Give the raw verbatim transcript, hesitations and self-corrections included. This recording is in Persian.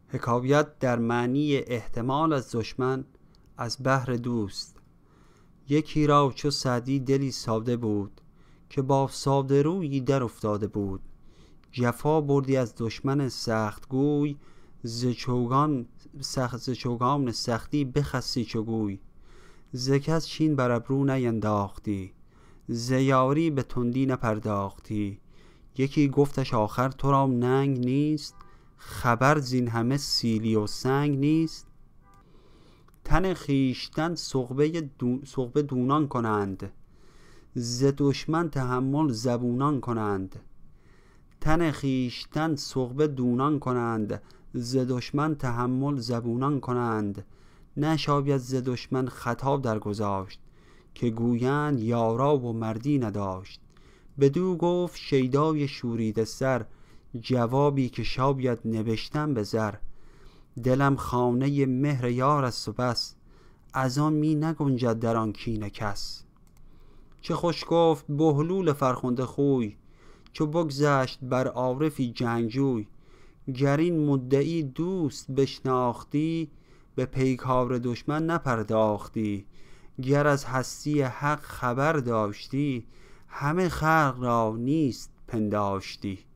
حکایت در معنی احتمال از دشمن از بهر دوست. یکی را چو سعدی دلی ساده بود، که با ساده رویی در افتاده بود. جفا بردی از دشمن سخت گوی، ز چوگان سخت ز چوگان سختی بخستی چو گوی. ز کس چین بر ابرو نینداختی، ز یاری به تندی نپرداختی. یکی گفتش آخر تو را ننگ نیست، خبر زین همه سیلی و سنگ نیست. تن خویشتن سغبه دو سغبه دونان کنند، ز دشمن تحمل زبونان کنند. تن خویشتن سغبه دونان کنند، ز دشمن تحمل زبونان کنند. نشاید ز دشمن خطا درگذاشت، که گویند یارا و مردی نداشت. بدو گفت شیدای شوریده سر، جوابی که شاید نوشتن به زر. دلم خانه مهر یار است و بس، از آن می نگنجد در آن کینه کس. چه خوش گفت بهلول فرخنده خوی، چو بگذشت بر عارفی جنگجوی. گر این مدعی دوست بشناختی، به پیکار دشمن نپرداختی. گر از هستی حق خبر داشتی، همه خلق را نیست پنداشتی.